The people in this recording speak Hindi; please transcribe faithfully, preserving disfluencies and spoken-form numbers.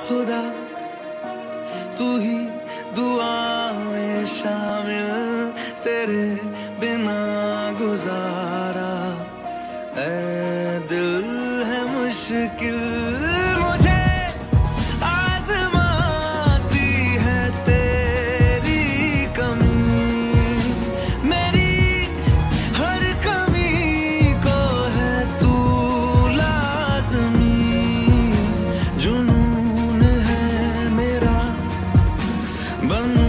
खुदा तू ही दुआ में शामिल, तेरे बिना गुजारा ऐ दिल है मुश्किल। मुझे आज़माती है तेरी कमी, मेरी हर कमी को है तू लाज़मी। जुनून है मेरा बनूं